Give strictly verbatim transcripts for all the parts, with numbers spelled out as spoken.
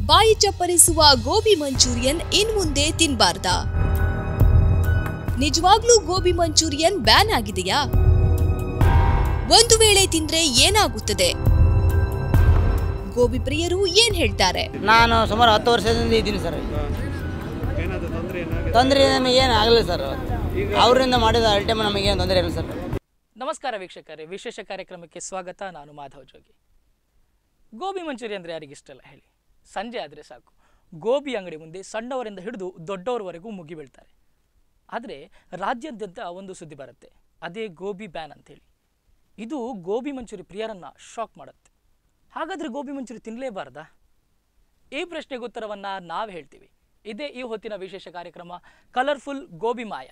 ಬಾಯಿ ಚಪ್ಪರಿಸುವ ಗೋಬಿ ಮಂಚೂರಿಯನ್ ಇನ್ಮುಂದೆ ತಿನ್ನಬಾರದಾ? ನಿಜವಾಗ್ಲೂ ಗೋಬಿ ಮಂಚೂರಿಯನ್ ಬ್ಯಾನ್ ಆಗಿದೆಯಾ? ಒಂದು ವೇಳೆ ತಿಂದ್ರೆ ಏನಾಗುತ್ತದೆ? ಗೋಬಿ ಪ್ರಿಯರು ಏನ್ ಹೇಳ್ತಾರೆ? ನಾನು ಸುಮಾರು ಹತ್ತು ವರ್ಷದಿಂದ ಇದ್ದೀನಿ ಸರ್. ತೊಂದರೆ ನಮಗೆ ಏನು ಆಗಲಿಲ್ಲ ಸರ್. ಅವರಿಂದ ಮಾಡಿದ ಐಟಮ್ ನಮಗೆ ಏನು ತೊಂದರೆ ಇಲ್ಲ ಸರ್. ನಮಸ್ಕಾರ ವೀಕ್ಷಕರೇ, ವಿಶೇಷ ಕಾರ್ಯಕ್ರಮಕ್ಕೆ ಸ್ವಾಗತ. ನಾನು ಮಾಧವ್ ಜೋಗಿ. ಗೋಬಿ ಮಂಚೂರಿ ಅಂದರೆ ಯಾರಿಗಿಷ್ಟಲ್ಲ ಹೇಳಿ? ಸಂಜೆ ಆದರೆ ಸಾಕು, ಗೋಬಿ ಅಂಗಡಿ ಮುಂದೆ ಸಣ್ಣವರಿಂದ ಹಿಡಿದು ದೊಡ್ಡವರವರೆಗೂ ಮುಗಿ ಬೀಳ್ತಾರೆ. ಆದರೆ ರಾಜ್ಯಾದ್ಯಂತ ಒಂದು ಸುದ್ದಿ ಬರುತ್ತೆ, ಅದೇ ಗೋಬಿ ಬ್ಯಾನ್ ಅಂತೇಳಿ. ಇದು ಗೋಬಿ ಮಂಚೂರಿ ಪ್ರಿಯರನ್ನು ಶಾಕ್ ಮಾಡುತ್ತೆ. ಹಾಗಾದರೆ ಗೋಬಿ ಮಂಚೂರಿ ತಿನ್ನಲೇಬಾರ್ದಾ? ಈ ಪ್ರಶ್ನೆಗೆ ಉತ್ತರವನ್ನು ನಾವು ಹೇಳ್ತೀವಿ. ಇದೇ ಈ ಹೊತ್ತಿನ ವಿಶೇಷ ಕಾರ್ಯಕ್ರಮ ಕಲರ್ಫುಲ್ ಗೋಬಿ ಮಾಯ.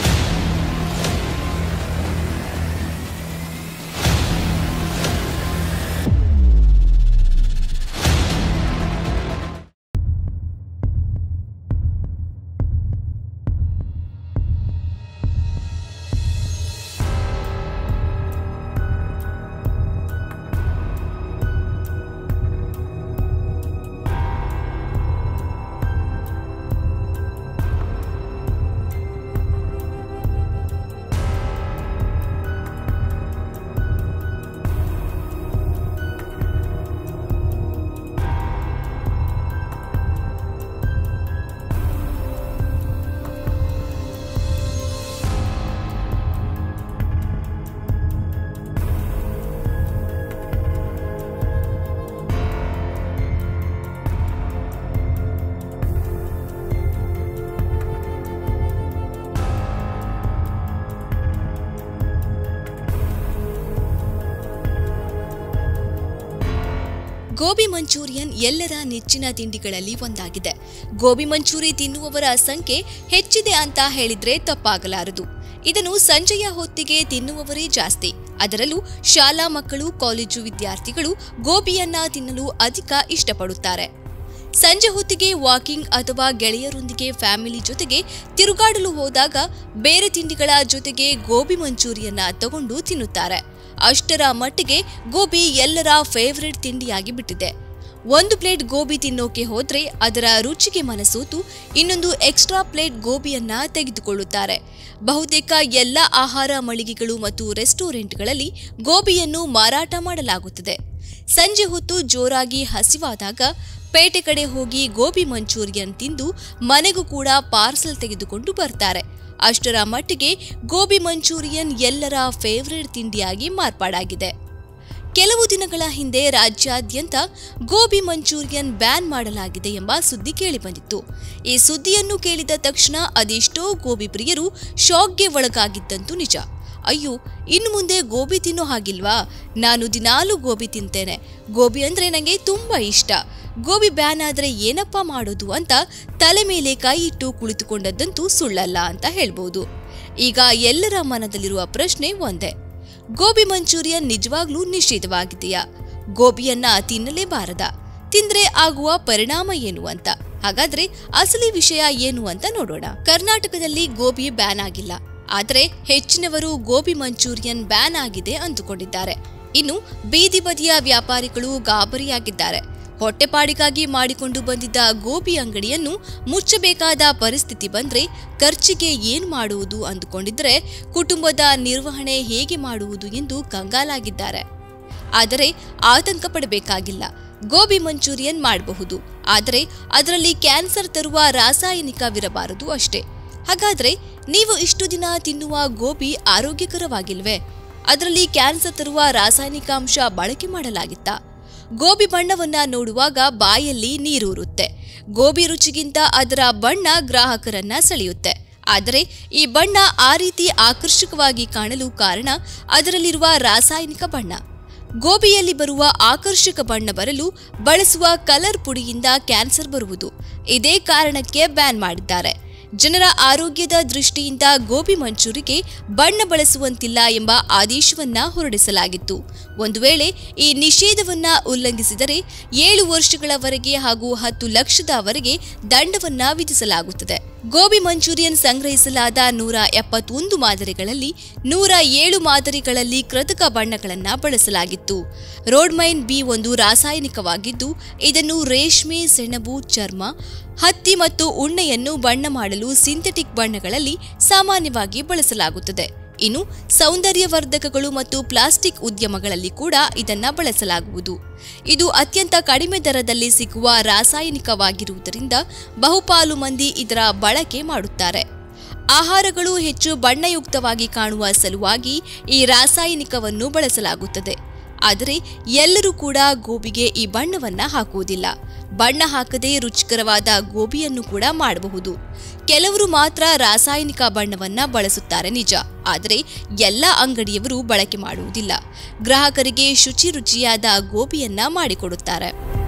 ಗೋಬಿ ಮಂಚೂರಿಯನ್ ಎಲ್ಲರ ನೆಚ್ಚಿನ ತಿಂಡಿಗಳಲ್ಲಿ ಒಂದಾಗಿದೆ. ಗೋಬಿ ಮಂಚೂರಿ ತಿನ್ನುವವರ ಸಂಖ್ಯೆ ಹೆಚ್ಚಿದೆ ಅಂತ ಹೇಳಿದ್ರೆ ತಪ್ಪಾಗಲಾರದು. ಇದನ್ನು ಸಂಜೆಯ ಹೊತ್ತಿಗೆ ತಿನ್ನುವವರೇ ಜಾಸ್ತಿ. ಅದರಲ್ಲೂ ಶಾಲಾ ಮಕ್ಕಳು, ಕಾಲೇಜು ವಿದ್ಯಾರ್ಥಿಗಳು ಗೋಬಿಯನ್ನ ತಿನ್ನಲು ಅಧಿಕ ಇಷ್ಟಪಡುತ್ತಾರೆ. ಸಂಜೆ ಹೊತ್ತಿಗೆ ವಾಕಿಂಗ್ ಅಥವಾ ಗೆಳೆಯರೊಂದಿಗೆ ಫ್ಯಾಮಿಲಿ ಜೊತೆಗೆ ತಿರುಗಾಡಲು ಹೋದಾಗ ಬೇರೆ ತಿಂಡಿಗಳ ಜೊತೆಗೆ ಗೋಬಿ ಮಂಚೂರಿಯನ್ನ ತಗೊಂಡು ತಿನ್ನುತ್ತಾರೆ. ಅಷ್ಟರ ಮಟ್ಟಿಗೆ ಗೋಬಿ ಎಲ್ಲರ ಫೇವರೇಟ್ ತಿಂಡಿಯಾಗಿ ಬಿಟ್ಟಿದೆ. ಒಂದು ಪ್ಲೇಟ್ ಗೋಬಿ ತಿನ್ನೋಕೆ ಹೋದ್ರೆ ಅದರ ರುಚಿಗೆ ಮನಸೋತು ಇನ್ನೊಂದು ಎಕ್ಸ್ಟ್ರಾ ಪ್ಲೇಟ್ ಗೋಬಿಯನ್ನ ತೆಗೆದುಕೊಳ್ಳುತ್ತಾರೆ. ಬಹುತೇಕ ಎಲ್ಲ ಆಹಾರ ಮಳಿಗೆಗಳು ಮತ್ತು ರೆಸ್ಟೋರೆಂಟ್ಗಳಲ್ಲಿ ಗೋಬಿಯನ್ನು ಮಾರಾಟ ಮಾಡಲಾಗುತ್ತದೆ. ಸಂಜೆ ಹೊತ್ತು ಜೋರಾಗಿ ಹಸಿವಾದಾಗ ಪೇಟೆ ಕಡೆ ಹೋಗಿ ಗೋಬಿ ಮಂಚೂರಿಯನ್ ತಿಂದು ಮನೆಗೂ ಕೂಡ ಪಾರ್ಸಲ್ ತೆಗೆದುಕೊಂಡು ಬರ್ತಾರೆ. ಅಷ್ಟರ ಮಟ್ಟಿಗೆ ಗೋಬಿ ಮಂಚೂರಿಯನ್ ಎಲ್ಲರ ಫೇವರೇಟ್ ತಿಂಡಿಯಾಗಿ ಮಾರ್ಪಾಡಾಗಿದೆ. ಕೆಲವು ದಿನಗಳ ಹಿಂದೆ ರಾಜ್ಯಾದ್ಯಂತ ಗೋಬಿ ಮಂಚೂರಿಯನ್ ಬ್ಯಾನ್ ಮಾಡಲಾಗಿದೆ ಎಂಬ ಸುದ್ದಿ ಕೇಳಿಬಂದಿತ್ತು. ಈ ಸುದ್ದಿಯನ್ನು ಕೇಳಿದ ತಕ್ಷಣ ಅದೆಷ್ಟೋ ಗೋಬಿ ಪ್ರಿಯರು ಶಾಕ್ಗೆ ಒಳಗಾಗಿದ್ದಂತೂ ನಿಜ. ಅಯ್ಯೋ, ಇನ್ನು ಮುಂದೆ ಗೋಬಿ ತಿನ್ನೋ ಹಾಗಿಲ್ವಾ? ನಾನು ದಿನಾಲೂ ಗೋಬಿ ತಿಂತೇನೆ, ಗೋಬಿ ಅಂದ್ರೆ ನನಗೆ ತುಂಬಾ ಇಷ್ಟ, ಗೋಬಿ ಬ್ಯಾನ್ ಆದ್ರೆ ಏನಪ್ಪಾ ಮಾಡೋದು ಅಂತ ತಲೆ ಮೇಲೆ ಕೈ ಇಟ್ಟು ಕುಳಿತುಕೊಂಡದ್ದಂತೂ ಸುಳ್ಳಲ್ಲ ಅಂತ ಹೇಳ್ಬೋದು. ಈಗ ಎಲ್ಲರ ಮನದಲ್ಲಿರುವ ಪ್ರಶ್ನೆ ಒಂದೇ, ಗೋಬಿ ಮಂಚೂರಿಯನ್ ನಿಜವಾಗ್ಲೂ ನಿಷೇಧವಾಗಿದೆಯಾ? ಗೋಬಿಯನ್ನ ತಿನ್ನಲೇಬಾರದಾ? ತಿಂದ್ರೆ ಆಗುವ ಪರಿಣಾಮ ಏನು ಅಂತ. ಹಾಗಾದ್ರೆ ಅಸಲಿ ವಿಷಯ ಏನು ಅಂತ ನೋಡೋಣ. ಕರ್ನಾಟಕದಲ್ಲಿ ಗೋಬಿ ಬ್ಯಾನ್ ಆಗಿಲ್ಲ, ಆದರೆ ಹೆಚ್ಚಿನವರು ಗೋಬಿ ಮಂಚೂರಿಯನ್ ಬ್ಯಾನ್ ಆಗಿದೆ ಅಂದುಕೊಂಡಿದ್ದಾರೆ. ಇನ್ನು ಬೀದಿ ಬದಿಯ ವ್ಯಾಪಾರಿಗಳು ಗಾಬರಿಯಾಗಿದ್ದಾರೆ. ಹೊಟ್ಟೆಪಾಡಿಗಾಗಿ ಮಾಡಿಕೊಂಡು ಬಂದಿದ್ದ ಗೋಬಿ ಅಂಗಡಿಯನ್ನು ಮುಚ್ಚಬೇಕಾದ ಪರಿಸ್ಥಿತಿ ಬಂದ್ರೆ ಖರ್ಚಿಗೆ ಏನ್ ಮಾಡುವುದು ಅಂದುಕೊಂಡಿದ್ರೆ ಕುಟುಂಬದ ನಿರ್ವಹಣೆ ಹೇಗೆ ಮಾಡುವುದು ಎಂದು ಕಂಗಾಲಾಗಿದ್ದಾರೆ. ಆದರೆ ಆತಂಕ ಪಡಬೇಕಾಗಿಲ್ಲ. ಗೋಬಿ ಮಂಚೂರಿಯನ್ ಮಾಡಬಹುದು, ಆದರೆ ಅದರಲ್ಲಿ ಕ್ಯಾನ್ಸರ್ ತರುವ ರಾಸಾಯನಿಕವಿರಬಾರದು ಅಷ್ಟೇ. ಹಾಗಾದ್ರೆ ನೀವು ಇಷ್ಟು ದಿನ ತಿನ್ನುವ ಗೋಬಿ ಆರೋಗ್ಯಕರವಾಗಿಲ್ವೇ? ಅದರಲ್ಲಿ ಕ್ಯಾನ್ಸರ್ ತರುವ ರಾಸಾಯನಿಕಾಂಶ ಬಳಕೆ ಮಾಡಲಾಗಿತ್ತಾ? ಗೋಬಿ ಬಣ್ಣವನ್ನ ನೋಡುವಾಗ ಬಾಯಲ್ಲಿ ನೀರೂರುತ್ತೆ. ಗೋಬಿ ರುಚಿಗಿಂತ ಅದರ ಬಣ್ಣ ಗ್ರಾಹಕರನ್ನ ಸೆಳೆಯುತ್ತೆ. ಆದರೆ ಈ ಬಣ್ಣ ಆ ರೀತಿ ಆಕರ್ಷಕವಾಗಿ ಕಾಣಲು ಕಾರಣ ಅದರಲ್ಲಿರುವ ರಾಸಾಯನಿಕ ಬಣ್ಣ. ಗೋಬಿಯಲ್ಲಿ ಬರುವ ಆಕರ್ಷಕ ಬಣ್ಣ ಬರಲು ಬಳಸುವ ಕಲರ್ ಪುಡಿಯಿಂದ ಕ್ಯಾನ್ಸರ್ ಬರುವುದು. ಇದೇ ಕಾರಣಕ್ಕೆ ಬ್ಯಾನ್ ಮಾಡಿದ್ದಾರೆ. ಜನರ ಆರೋಗ್ಯದ ದೃಷ್ಟಿಯಿಂದ ಗೋಬಿ ಮಂಚೂರಿಗೆ ಬಣ್ಣ ಬಳಸುವಂತಿಲ್ಲ ಎಂಬ ಆದೇಶವನ್ನ ಹೊರಡಿಸಲಾಗಿತ್ತು. ಒಂದು ವೇಳೆ ಈ ನಿಷೇಧವನ್ನ ಉಲ್ಲಂಘಿಸಿದರೆ ಏಳು ವರ್ಷಗಳವರೆಗೆ ಹಾಗೂ ಹತ್ತು ಲಕ್ಷದವರೆಗೆ ದಂಡವನ್ನ ವಿಧಿಸಲಾಗುತ್ತದೆ. ಗೋಬಿ ಮಂಚೂರಿಯನ್ ಸಂಗ್ರಹಿಸಲಾದ ನೂರ ಎಪ್ಪತ್ತೊಂದು ಮಾದರಿಗಳಲ್ಲಿ ನೂರ ಏಳು ಮಾದರಿಗಳಲ್ಲಿ ಕೃತಕ ಬಣ್ಣಗಳನ್ನು ಬಳಸಲಾಗಿತ್ತು. ರೋಡ್ಮೈನ್ ಬಿ ಒಂದು ರಾಸಾಯನಿಕವಾಗಿದ್ದು, ಇದನ್ನು ರೇಷ್ಮೆ, ಸೆಣಬು, ಚರ್ಮ, ಹತ್ತಿ ಮತ್ತು ಉಣ್ಣೆಯನ್ನು ಬಣ್ಣ ಮಾಡಲು ಸಿಂಥೆಟಿಕ್ ಬಣ್ಣಗಳಲ್ಲಿ ಸಾಮಾನ್ಯವಾಗಿ ಬಳಸಲಾಗುತ್ತದೆ. ಇನ್ನು ಸೌಂದರ್ಯವರ್ಧಕಗಳು ಮತ್ತು ಪ್ಲಾಸ್ಟಿಕ್ ಉದ್ಯಮಗಳಲ್ಲಿ ಕೂಡ ಇದನ್ನು ಬಳಸಲಾಗುವುದು. ಇದು ಅತ್ಯಂತ ಕಡಿಮೆ ದರದಲ್ಲಿ ಸಿಗುವ ರಾಸಾಯನಿಕವಾಗಿರುವುದರಿಂದ ಬಹುಪಾಲು ಮಂದಿ ಇದರ ಬಳಕೆ ಮಾಡುತ್ತಾರೆ. ಆಹಾರಗಳು ಹೆಚ್ಚು ಬಣ್ಣಯುಕ್ತವಾಗಿ ಕಾಣುವ ಸಲುವಾಗಿ ಈ ರಾಸಾಯನಿಕವನ್ನು ಬಳಸಲಾಗುತ್ತದೆ. ಆದರೆ ಎಲ್ಲರೂ ಕೂಡ ಗೋಬಿಗೆ ಈ ಬಣ್ಣವನ್ನ ಹಾಕುವುದಿಲ್ಲ. ಬಣ್ಣ ಹಾಕದೆ ರುಚಿಕರವಾದ ಗೋಬಿಯನ್ನು ಕೂಡ ಮಾಡಬಹುದು. ಕೆಲವರು ಮಾತ್ರ ರಾಸಾಯನಿಕ ಬಣ್ಣವನ್ನ ಬಳಸುತ್ತಾರೆ ನಿಜ, ಆದರೆ ಎಲ್ಲ ಅಂಗಡಿಯವರು ಬಳಕೆ ಮಾಡುವುದಿಲ್ಲ. ಗ್ರಾಹಕರಿಗೆ ಶುಚಿ ರುಚಿಯಾದ ಗೋಬಿಯನ್ನ ಮಾಡಿಕೊಡುತ್ತಾರೆ.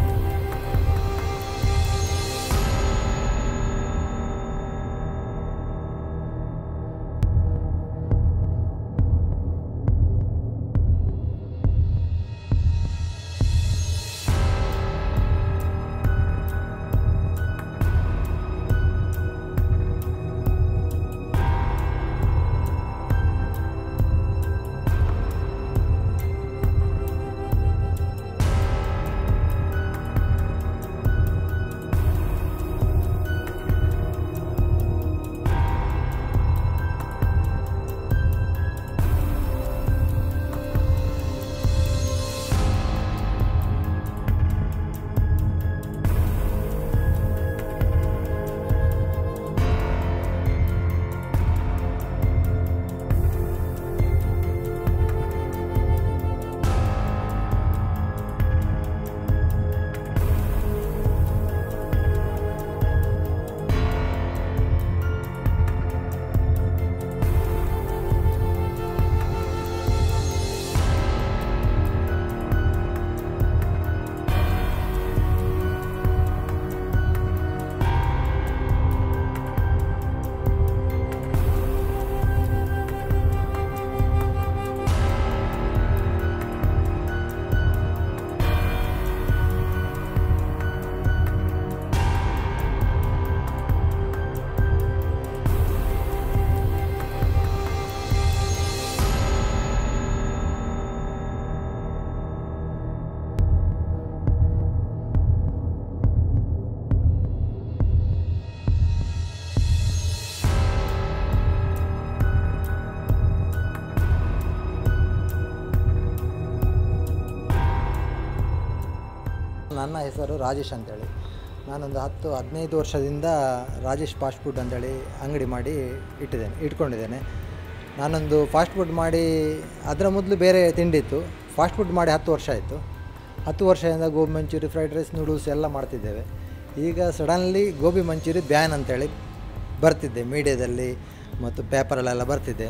ನನ್ನ ಹೆಸರು ರಾಜೇಶ್ ಅಂತೇಳಿ. ನಾನೊಂದು ಹತ್ತು ಹದಿನೈದು ವರ್ಷದಿಂದ ರಾಜೇಶ್ ಫಾಸ್ಟ್ ಫುಡ್ ಅಂತೇಳಿ ಅಂಗಡಿ ಮಾಡಿ ಇಟ್ಟಿದ್ದೇನೆ ಇಟ್ಕೊಂಡಿದ್ದೇನೆ. ನಾನೊಂದು ಫಾಸ್ಟ್ ಫುಡ್ ಮಾಡಿ ಅದರ ಮೊದಲು ಬೇರೆ ತಿಂಡಿ ಇತ್ತು. ಫಾಸ್ಟ್ ಫುಡ್ ಮಾಡಿ ಹತ್ತು ವರ್ಷ ಆಯಿತು. ಹತ್ತು ವರ್ಷದಿಂದ gobi manchuri, fried rice, noodles ಎಲ್ಲ ಮಾಡ್ತಿದ್ದೇವೆ. ಈಗ ಸಡನ್ಲಿ ಗೋಬಿ ಮಂಚೂರಿ ಬ್ಯಾನ್ ಅಂತೇಳಿ ಬರ್ತಿದ್ದೆ ಮೀಡಿಯಾದಲ್ಲಿ ಮತ್ತು ಪೇಪರಲ್ಲೆಲ್ಲ ಬರ್ತಿದ್ದೆ.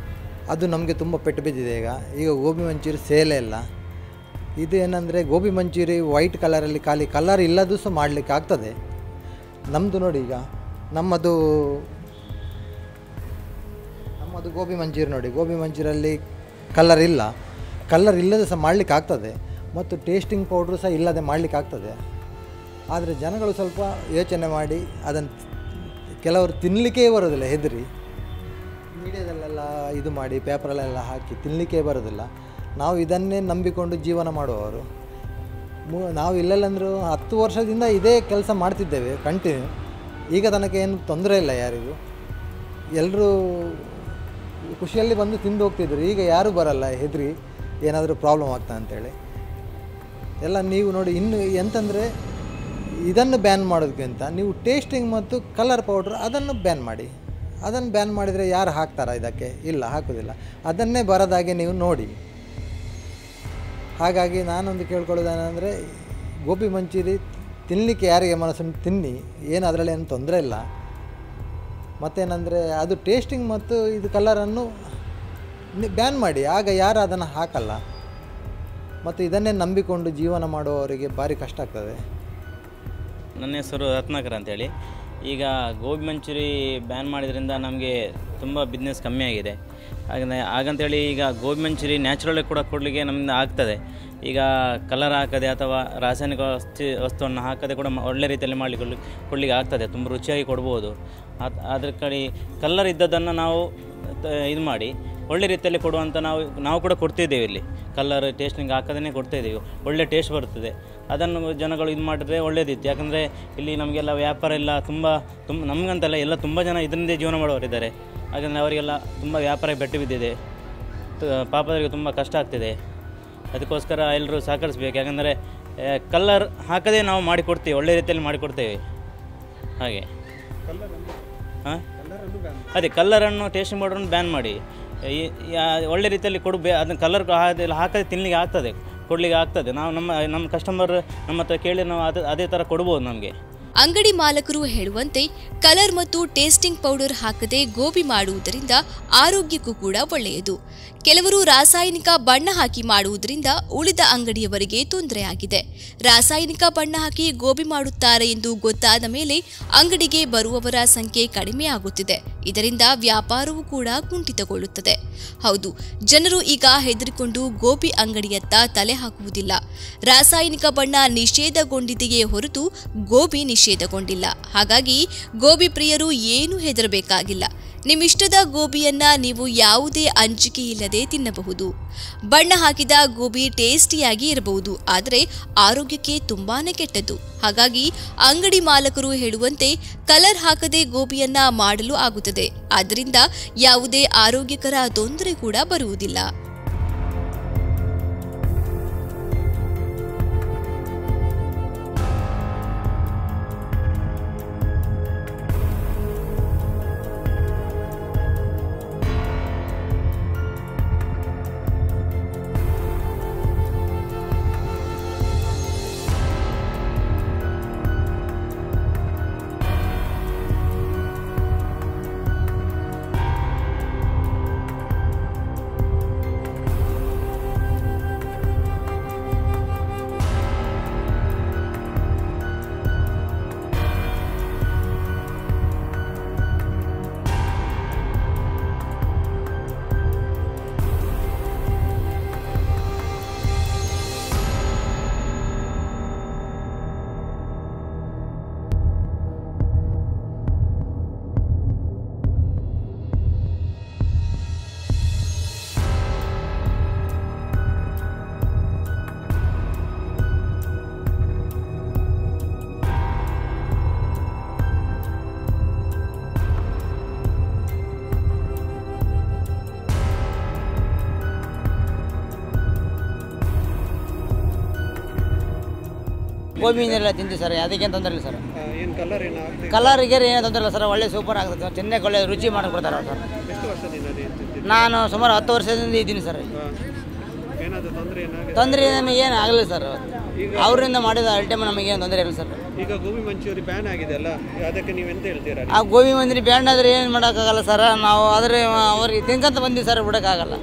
ಅದು ನಮಗೆ ತುಂಬ ಪೆಟ್ಟು ಬಿದ್ದಿದೆ. ಈಗ ಈಗ ಗೋಬಿ ಮಂಚೂರಿ ಸೇಲೇ ಇಲ್ಲ. ಇದು ಏನಂದರೆ ಗೋಬಿ ಮಂಚೂರಿ ವೈಟ್ ಕಲರಲ್ಲಿ ಖಾಲಿ ಕಲರ್ ಇಲ್ಲದೂ ಸಹ ಮಾಡಲಿಕ್ಕೆ ಆಗ್ತದೆ. ನಮ್ಮದು ನೋಡಿ, ಈಗ ನಮ್ಮದು ನಮ್ಮದು ಗೋಬಿ ಮಂಚೂರಿ ನೋಡಿ, ಗೋಬಿ ಮಂಚೂರಿಯಲ್ಲಿ ಕಲರ್ ಇಲ್ಲ. ಕಲರ್ ಇಲ್ಲದೆ ಸಹ ಮಾಡಲಿಕ್ಕೆ ಆಗ್ತದೆ ಮತ್ತು ಟೇಸ್ಟಿಂಗ್ ಪೌಡ್ರು ಸಹ ಇಲ್ಲದೆ ಮಾಡಲಿಕ್ಕೆ ಆಗ್ತದೆ. ಆದರೆ ಜನಗಳು ಸ್ವಲ್ಪ ಯೋಚನೆ ಮಾಡಿ ಅದನ್ನು ಕೆಲವರು ತಿನ್ನಲಿಕ್ಕೇ ಬರೋದಿಲ್ಲ, ಹೆದರಿ ಮೀಡಿಯಾದಲ್ಲೆಲ್ಲ ಇದು ಮಾಡಿ ಪೇಪರಲ್ಲೆಲ್ಲ ಹಾಕಿ ತಿನ್ನಲಿಕ್ಕೇ ಬರೋದಿಲ್ಲ. ನಾವು ಇದನ್ನೇ ನಂಬಿಕೊಂಡು ಜೀವನ ಮಾಡುವವರು. ಮೂ ನಾವು ಇಲ್ಲೆಲ್ಲಂದರೂ ಹತ್ತು ವರ್ಷದಿಂದ ಇದೇ ಕೆಲಸ ಮಾಡ್ತಿದ್ದೇವೆ ಕಂಟಿನ್ಯೂ. ಈಗ ತನಕ ಏನು ತೊಂದರೆ ಇಲ್ಲ ಯಾರಿಗೂ. ಎಲ್ಲರೂ ಖುಷಿಯಲ್ಲಿ ಬಂದು ತಿಂದು ಹೋಗ್ತಿದ್ರು. ಈಗ ಯಾರೂ ಬರಲ್ಲ, ಹೆದರಿ ಏನಾದರೂ ಪ್ರಾಬ್ಲಮ್ ಆಗ್ತಾ ಅಂತೇಳಿ ಎಲ್ಲ. ನೀವು ನೋಡಿ, ಇನ್ನು ಎಂತಂದರೆ ಇದನ್ನು ಬ್ಯಾನ್ ಮಾಡೋದಕ್ಕಿಂತ ನೀವು ಟೇಸ್ಟಿಂಗ್ ಮತ್ತು ಕಲರ್ ಪೌಡ್ರ್ ಅದನ್ನು ಬ್ಯಾನ್ ಮಾಡಿ. ಅದನ್ನು ಬ್ಯಾನ್ ಮಾಡಿದರೆ ಯಾರು ಹಾಕ್ತಾರಾ ಇದಕ್ಕೆ? ಇಲ್ಲ, ಹಾಕೋದಿಲ್ಲ. ಅದನ್ನೇ ಬರೋದಾಗೆ ನೀವು ನೋಡಿ. ಹಾಗಾಗಿ ನಾನೊಂದು ಕೇಳ್ಕೊಳ್ಳೋದೇನೆಂದರೆ, ಗೋಬಿ ಮಂಚೂರಿ ತಿನ್ನಲಿಕ್ಕೆ ಯಾರಿಗೆ ಮನಸ್ಸನ್ನು ತಿನ್ನಿ, ಏನು ಅದರಲ್ಲಿ ಏನು ತೊಂದರೆ ಇಲ್ಲ. ಮತ್ತೇನೆಂದರೆ ಅದು ಟೇಸ್ಟಿಂಗ್ ಮತ್ತು ಇದು ಕಲರನ್ನು ಬ್ಯಾನ್ ಮಾಡಿ, ಆಗ ಯಾರು ಅದನ್ನು ಹಾಕಲ್ಲ. ಮತ್ತು ಇದನ್ನೇ ನಂಬಿಕೊಂಡು ಜೀವನ ಮಾಡುವವರಿಗೆ ಭಾರಿ ಕಷ್ಟ ಆಗ್ತದೆ. ನನ್ನ ಹೆಸರು ರತ್ನಾಕರ್ ಅಂತೇಳಿ. ಈಗ ಗೋಬಿ ಮಂಚೂರಿ ಬ್ಯಾನ್ ಮಾಡಿದ್ರಿಂದ ನಮಗೆ ತುಂಬ ಬಿಸ್ನೆಸ್ ಕಮ್ಮಿ ಆಗಿದೆ. ಹಾಗೆ ಹಾಗಂತೇಳಿ ಈಗ ಗೋಬಿ ಮಂಚೂರಿ ನ್ಯಾಚುರಲಾಗಿ ಕೂಡ ಕೊಡಲಿಕ್ಕೆ ನಮ್ಮಿಂದ ಆಗ್ತದೆ. ಈಗ ಕಲರ್ ಹಾಕದೆ ಅಥವಾ ರಾಸಾಯನಿಕ ವಸ್ತು ವಸ್ತುವನ್ನು ಹಾಕದೆ ಕೂಡ ಒಳ್ಳೆ ರೀತಿಯಲ್ಲಿ ಮಾಡಲಿಕ್ಕೆ ಕೊಡಲಿಕ್ಕೆ ಆಗ್ತದೆ, ತುಂಬ ರುಚಿಯಾಗಿ ಕೊಡ್ಬೋದು. ಅದ್ರ ಕಡೆ ಕಲರ್ ಇದ್ದದನ್ನು ನಾವು ಇದು ಮಾಡಿ ಒಳ್ಳೆ ರೀತಿಯಲ್ಲಿ ಕೊಡುವಂಥ ನಾವು ನಾವು ಕೂಡ ಕೊಡ್ತಿದ್ದೇವೆ. ಇಲ್ಲಿ ಕಲರ್ ಟೇಸ್ಟಿಂಗ್ ಹಾಕದೇ ಕೊಡ್ತಾಯಿದ್ದೀವಿ, ಒಳ್ಳೆ ಟೇಸ್ಟ್ ಬರ್ತದೆ. ಅದನ್ನು ಜನಗಳು ಇದು ಮಾಡಿದ್ರೆ ಒಳ್ಳೆಯದಿತ್ತು. ಯಾಕಂದರೆ ಇಲ್ಲಿ ನಮಗೆಲ್ಲ ವ್ಯಾಪಾರ ಎಲ್ಲ ತುಂಬ ತುಂಬ ನಮಗಂತಲ್ಲ ಎಲ್ಲ ತುಂಬ ಜನ ಇದರಿಂದೇ ಜೀವನ ಮಾಡೋರಿದ್ದಾರೆ. ಹಾಗೆಂದರೆ ಅವರಿಗೆಲ್ಲ ತುಂಬ ವ್ಯಾಪಾರ ಬೆಟ್ಟು ಬಿದ್ದಿದೆ, ಪಾಪದವರಿಗೆ ತುಂಬ ಕಷ್ಟ ಆಗ್ತಿದೆ. ಅದಕ್ಕೋಸ್ಕರ ಎಲ್ಲರೂ ಸಹಕರಿಸ್ಬೇಕು. ಯಾಕಂದರೆ ಕಲ್ಲರ್ ಹಾಕದೇ ನಾವು ಮಾಡಿಕೊಡ್ತೀವಿ, ಒಳ್ಳೆ ರೀತಿಯಲ್ಲಿ ಮಾಡಿಕೊಡ್ತೇವೆ. ಹಾಗೆ ಹಾಂ ಅದೇ ಕಲ್ಲರನ್ನು ಟೇಸ್ಟಿಂಗ್ ಪೌಡರನ್ನು ಬ್ಯಾನ್ ಮಾಡಿ ಈ ಒಳ್ಳೆ ರೀತಿಯಲ್ಲಿ ಕೊಡು. ಬೇ ಅದನ್ನು ಕಲರ್ ಹಾಕದೆ ತಿನ್ನಲಿಕ್ಕೆ ಆಗ್ತದೆ, ಕೊಡಲಿಕ್ಕೆ ಆಗ್ತದೆ. ನಾವು ನಮ್ಮ ನಮ್ಮ ಕಸ್ಟಮರ್ ನಮ್ಮ ಹತ್ರ ಕೇಳಿ ನಾವು ಅದು ಅದೇ ಥರ ಕೊಡ್ಬೋದು ನಮಗೆ. ಅಂಗಡಿ ಮಾಲಕರು ಹೇಳುವಂತೆ ಕಲರ್ ಮತ್ತು ಟೇಸ್ಟಿಂಗ್ ಪೌಡರ್ ಹಾಕದೆ ಗೋಬಿ ಮಾಡುವುದರಿಂದ ಆರೋಗ್ಯಕ್ಕೂ ಕೂಡ ಒಳ್ಳೆಯದು. ಕೆಲವರು ರಾಸಾಯನಿಕ ಬಣ್ಣ ಹಾಕಿ ಮಾಡುವುದರಿಂದ ಉಳಿದ ಅಂಗಡಿಯವರಿಗೆ ತೊಂದರೆಯಾಗಿದೆ. ರಾಸಾಯನಿಕ ಬಣ್ಣ ಹಾಕಿ ಗೋಬಿ ಮಾಡುತ್ತಾರೆ ಎಂದು ಗೊತ್ತಾದ ಮೇಲೆ ಅಂಗಡಿಗೆ ಬರುವವರ ಸಂಖ್ಯೆ ಕಡಿಮೆಯಾಗುತ್ತಿದೆ. ಇದರಿಂದ ವ್ಯಾಪಾರವೂ ಕೂಡ ಕುಂಠಿತಗೊಳ್ಳುತ್ತದೆ. ಹೌದು, ಜನರು ಈಗ ಹೆದರಿಕೊಂಡು ಗೋಬಿ ಅಂಗಡಿಯತ್ತ ತಲೆ ಹಾಕುವುದಿಲ್ಲ. ರಾಸಾಯನಿಕ ಬಣ್ಣ ನಿಷೇಧಗೊಂಡಿದೆಯೇ ಹೊರತು ಗೋಬಿ ನಿಷೇಧಗೊಂಡಿಲ್ಲ. ಹಾಗಾಗಿ ಗೋಬಿ ಪ್ರಿಯರು ಏನೂ ಹೆದರಬೇಕಾಗಿಲ್ಲ. ನಿಮ್ಮಿಷ್ಟದ ಗೋಬಿಯನ್ನ ನೀವು ಯಾವುದೇ ಅಂಜಿಕೆ ಇಲ್ಲದೆ ತಿನ್ನಬಹುದು. ಬಣ್ಣ ಹಾಕಿದ ಗೋಬಿ ಟೇಸ್ಟಿಯಾಗಿ ಇರಬಹುದು, ಆದರೆ ಆರೋಗ್ಯಕ್ಕೆ ತುಂಬಾನೇ ಕೆಟ್ಟದ್ದು. ಹಾಗಾಗಿ ಅಂಗಡಿ ಮಾಲಕರು ಹೇಳುವಂತೆ ಕಲರ್ ಹಾಕದೆ ಗೋಬಿಯನ್ನ ಮಾಡಲು ಆಗುತ್ತದೆ. ಆದ್ದರಿಂದ ಯಾವುದೇ ಆರೋಗ್ಯಕರ ತೊಂದರೆ ಕೂಡ ಬರುವುದಿಲ್ಲ. ಗೋಬಿ ಮೀನೆಲ್ಲ ತಿಂತೀವಿ ಸರ್, ಅದಕ್ಕೇನು ತೊಂದರೆ ಇಲ್ಲ ಸರ್. ಏನು ಕಲರ್ ಏನು ಕಲರಿಗೆ ಏನೂ ತೊಂದರೆ ಇಲ್ಲ ಸರ್, ಒಳ್ಳೆ ಸೂಪರ್ ಆಗ್ತದೆ, ಚೆನ್ನಾಗಿ ಒಳ್ಳೆ ರುಚಿ ಮಾಡಿಕೊಡ್ತಾರೆ ಸರ್. ಎಷ್ಟು ವರ್ಷದಿಂದ ನಾನು ಸುಮಾರು ಹತ್ತು ವರ್ಷದಿಂದ ಇದ್ದೀನಿ ಸರ್. ಏನಾದರೂ ತೊಂದರೆ ಏನಾಗಿದೆ? ತೊಂದರೆ ನಮಗೆ ಏನು ಆಗಲಿಲ್ಲ ಸರ್, ಅವರಿಂದ ಮಾಡಿದ ಅಲ್ಟೈಮ್ ನಮಗೇನು ತೊಂದರೆ ಇಲ್ಲ ಸರ್. ಈಗ ಗೋಬಿ ಮಂಚೂರಿ ಬ್ಯಾನ್ ಆಗಿದೆ ಅಲ್ಲ, ಅದಕ್ಕೆ ನೀವು ಎಂತ ಹೇಳ್ತೀರಾ? ಆ ಗೋಬಿ ಮಂಚೂರಿ ಬ್ಯಾನ್ ಆದರೆ ಏನು ಮಾಡೋಕ್ಕಾಗಲ್ಲ ಸರ್, ನಾವು ಆದರೆ ಅವ್ರಿಗೆ ತಿನ್ಕಂತ ಬಂದೀವಿ ಸರ್, ಬಿಡೋಕ್ಕಾಗಲ್ಲ.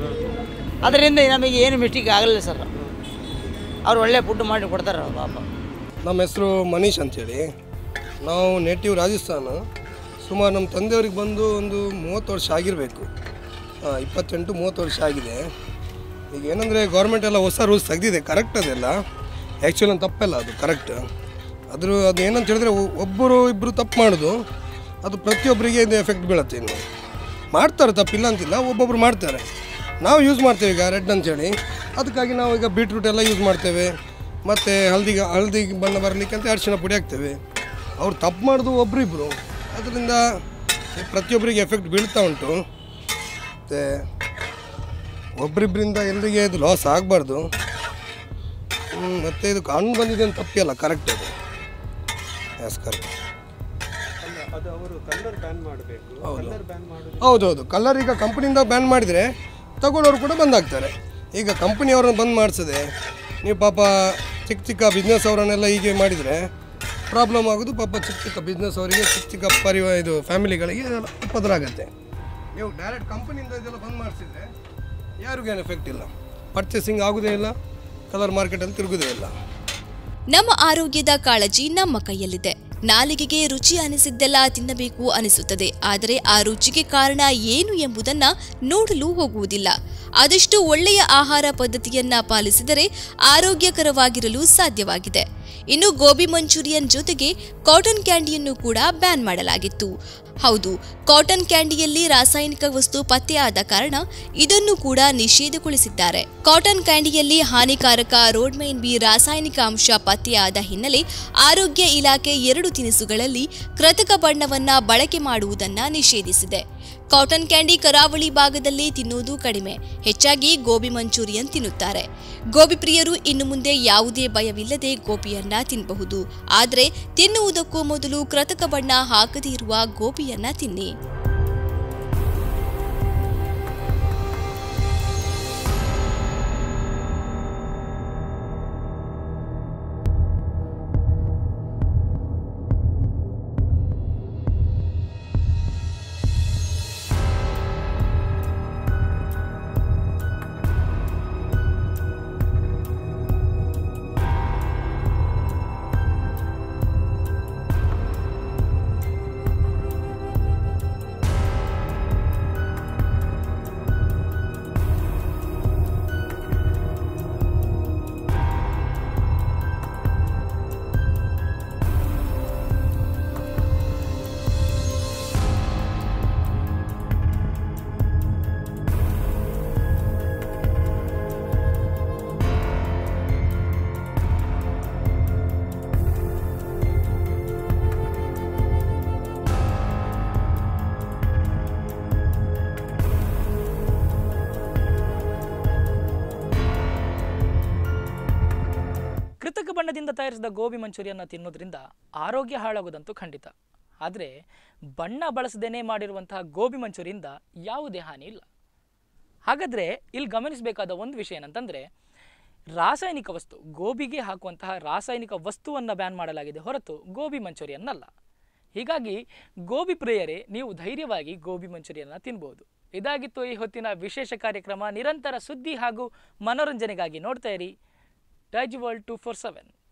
ಅದರಿಂದ ನಮಗೆ ಏನು ಮಿಸ್ಟೇಕ್ ಆಗಲಿಲ್ಲ ಸರ್, ಅವ್ರು ಒಳ್ಳೆ ಫುಡ್ ಮಾಡಿ ಕೊಡ್ತಾರೆ ಪಾಪ. ನಮ್ಮ ಹೆಸರು ಮನೀಶ್ ಅಂಥೇಳಿ, ನಾವು ನೇಟಿವ್ ರಾಜಸ್ಥಾನ. ಸುಮಾರು ನಮ್ಮ ತಂದೆಯವ್ರಿಗೆ ಬಂದು ಒಂದು ಮೂವತ್ತು ವರ್ಷ ಆಗಿರಬೇಕು, ಇಪ್ಪತ್ತೆಂಟು ಮೂವತ್ತು ವರ್ಷ ಆಗಿದೆ. ಈಗ ಏನಂದರೆ ಗೌರ್ಮೆಂಟ್ ಎಲ್ಲ ಹೊಸ ರೂಲ್ಸ್ ತೆಗೆದಿದೆ, ಕರೆಕ್ಟ್ ಅದೆಲ್ಲ, ಆ್ಯಕ್ಚುಲಿ ತಪ್ಪಲ್ಲ, ಅದು ಕರೆಕ್ಟ್. ಅದ್ರ ಅದು ಏನಂತ ಹೇಳಿದ್ರೆ ಒಬ್ಬರು ಇಬ್ಬರು ತಪ್ಪು ಮಾಡೋದು ಅದು ಪ್ರತಿಯೊಬ್ಬರಿಗೆ ಇದು ಎಫೆಕ್ಟ್ ಬೀಳುತ್ತೆ. ಇನ್ನು ಮಾಡ್ತಾರೆ, ತಪ್ಪಿಲ್ಲ ಅಂತಿಲ್ಲ, ಒಬ್ಬೊಬ್ರು ಮಾಡ್ತಾರೆ. ನಾವು ಯೂಸ್ ಮಾಡ್ತೇವೆ ಈಗ ರೆಡ್ ಅಂಥೇಳಿ, ಅದಕ್ಕಾಗಿ ನಾವು ಈಗ ಬೀಟ್ರೂಟ್ ಎಲ್ಲ ಯೂಸ್ ಮಾಡ್ತೇವೆ. ಮತ್ತು ಹಲ್ದಿಗೆ ಹಲ್ದಿ ಬಣ್ಣ ಬರಲಿಕ್ಕೆ ಅಂತ ಅರಿಶಿಣ ಪುಡಿ ಹಾಕ್ತೇವೆ. ಅವ್ರು ತಪ್ಪು ಮಾಡೋದು ಒಬ್ಬರಿಬ್ಬರು, ಅದರಿಂದ ಪ್ರತಿಯೊಬ್ಬರಿಗೆ ಎಫೆಕ್ಟ್ ಬೀಳ್ತಾ ಉಂಟು. ಮತ್ತು ಒಬ್ಬರಿಬ್ಬರಿಂದ ಎಲ್ಲರಿಗೆ ಇದು ಲಾಸ್ ಆಗಬಾರ್ದು. ಮತ್ತು ಇದು ಕಾನೂನು ಬಂದಿದೆ ಅಂತ ತಪ್ಪಿಯಲ್ಲ, ಕರೆಕ್ಟ್ ಅದು. Yes correct. ಅದು ಅವರು ಕಲರ್ ಬ್ಯಾನ್ ಮಾಡಬೇಕು. ಕಲರ್ ಬ್ಯಾನ್ ಮಾಡೋದು ಹೌದೌದು, ಕಲರ್ ಈಗ ಕಂಪ್ನಿಯಿಂದ ಬ್ಯಾನ್ ಮಾಡಿದರೆ ತಗೊಳ್ಳೋರು ಕೂಡ ಬಂದಾಗ್ತಾರೆ. ಈಗ ಕಂಪ್ನಿಯವ್ರನ್ನ ಬಂದ್ ಮಾಡಿಸದೆ ನೀವು ಪಾಪ ಚಿಕ್ಕ ಚಿಕ್ಕ ಬಿಸ್ನೆಸ್ ಅವರನ್ನೆಲ್ಲ ಹೀಗೆ ಮಾಡಿದರೆ ಪ್ರಾಬ್ಲಮ್ ಆಗೋದು ಪಾಪ ಚಿಕ್ಕ ಚಿಕ್ಕ ಬಿಸ್ನೆಸ್ ಅವರಿಗೆ, ಚಿಕ್ಕ ಚಿಕ್ಕ ಪರಿವಾರ ಇದು ಫ್ಯಾಮಿಲಿಗಳಿಗೆ ಉಪದ್ರ ಆಗುತ್ತೆ. ನೀವು ಡೈರೆಕ್ಟ್ ಕಂಪನಿಯಿಂದ ಇದೆಲ್ಲ ಬಂದ್ ಮಾಡಿಸಿದ್ರೆ ಯಾರಿಗೇನು ಎಫೆಕ್ಟ್ ಇಲ್ಲ, ಪರ್ಚೇಸಿಂಗ್ ಆಗೋದೇ ಇಲ್ಲ, ಕಲರ್ ಮಾರ್ಕೆಟಲ್ಲಿ ತಿರುಗೋದೇ ಇಲ್ಲ. ನಮ್ಮ ಆರೋಗ್ಯದ ಕಾಳಜಿ ನಮ್ಮ ಕೈಯಲ್ಲಿದೆ. ನಾಲಿಗೆಗೆ ರುಚಿ ಅನಿಸಿದ್ದೆಲ್ಲ ತಿನ್ನಬೇಕು ಅನಿಸುತ್ತದೆ. ಆದರೆ ಆ ರುಚಿಗೆ ಕಾರಣ ಏನು ಎಂಬುದನ್ನ ನೋಡಲು ಹೋಗುವುದಿಲ್ಲ. ಆದಷ್ಟು ಒಳ್ಳೆಯ ಆಹಾರ ಪದ್ಧತಿಯನ್ನ ಪಾಲಿಸಿದರೆ ಆರೋಗ್ಯಕರವಾಗಿರಲು ಸಾಧ್ಯವಾಗಿದೆ. ಇನ್ನು ಗೋಬಿ ಮಂಚೂರಿಯನ್ ಜೊತೆಗೆ ಕಾಟನ್ ಕ್ಯಾಂಡಿಯನ್ನು ಕೂಡ ಬ್ಯಾನ್ ಮಾಡಲಾಗಿತ್ತು. ಹೌದು, ಕಾಟನ್ ಕ್ಯಾಂಡಿಯಲ್ಲಿ ರಾಸಾಯನಿಕ ವಸ್ತು ಪತ್ತೆಯಾದ ಕಾರಣ ಇದನ್ನು ಕೂಡ ನಿಷೇಧಗೊಳಿಸಿದ್ದಾರೆ. ಕಾಟನ್ ಕ್ಯಾಂಡಿಯಲ್ಲಿ ಹಾನಿಕಾರಕ ರೋಡ್ಮೈನ್ ಬಿ ರಾಸಾಯನಿಕ ಅಂಶ ಪತ್ತೆಯಾದ ಹಿನ್ನೆಲೆ ಆರೋಗ್ಯ ಇಲಾಖೆ ಎರಡು ತಿನಿಸುಗಳಲ್ಲಿ ಕೃತಕ ಬಣ್ಣವನ್ನ ಬಳಕೆ ಮಾಡುವುದನ್ನ ನಿಷೇಧಿಸಿದೆ. ಕಾಟನ್ ಕ್ಯಾಂಡಿ ಕರಾವಳಿ ಭಾಗದಲ್ಲಿ ತಿನ್ನುವುದು ಕಡಿಮೆ, ಹೆಚ್ಚಾಗಿ ಗೋಬಿ ಮಂಚೂರಿಯನ್ ತಿನ್ನುತ್ತಾರೆ. ಗೋಬಿ ಪ್ರಿಯರು ಇನ್ನು ಮುಂದೆ ಯಾವುದೇ ಭಯವಿಲ್ಲದೆ ಗೋಬಿಯನ್ನ ತಿನ್ನಬಹುದು. ಆದರೆ ತಿನ್ನುವುದಕ್ಕೂ ಮೊದಲು ಕೃತಕ ಬಣ್ಣ ಹಾಕದೇ ಇರುವ ಗೋಬಿಯನ್ನ ತಿನ್ನಿ. ಕೃತಕ ಬಣ್ಣದಿಂದ ತಯಾರಿಸಿದ ಗೋಬಿ ಮಂಚೂರಿಯನ್ನ ತಿನ್ನೋದ್ರಿಂದ ಆರೋಗ್ಯ ಹಾಳಾಗೋದಂತೂ ಖಂಡಿತ. ಆದರೆ ಬಣ್ಣ ಬಳಸದೇನೆ ಮಾಡಿರುವಂತಹ ಗೋಬಿ ಮಂಚೂರಿಯಿಂದ ಯಾವುದೇ ಹಾನಿ ಇಲ್ಲ. ಹಾಗಾದರೆ ಇಲ್ಲಿ ಗಮನಿಸಬೇಕಾದ ಒಂದು ವಿಷಯ ಏನಂತಂದರೆ, ರಾಸಾಯನಿಕ ವಸ್ತು ಗೋಬಿಗೆ ಹಾಕುವಂತಹ ರಾಸಾಯನಿಕ ವಸ್ತುವನ್ನು ಬ್ಯಾನ್ ಮಾಡಲಾಗಿದೆ ಹೊರತು ಗೋಬಿ ಮಂಚೂರಿಯನ್ನಲ್ಲ. ಹೀಗಾಗಿ ಗೋಬಿ ಪ್ರಿಯರೇ ನೀವು ಧೈರ್ಯವಾಗಿ ಗೋಬಿ ಮಂಚೂರಿಯನ್ನ ತಿನ್ಬೋದು. ಇದಾಗಿತ್ತು ಈ ಹೊತ್ತಿನ ವಿಶೇಷ ಕಾರ್ಯಕ್ರಮ. ನಿರಂತರ ಸುದ್ದಿ ಹಾಗೂ ಮನೋರಂಜನೆಗಾಗಿ ನೋಡ್ತಾ ಇರಿ Daijiworld two four seven.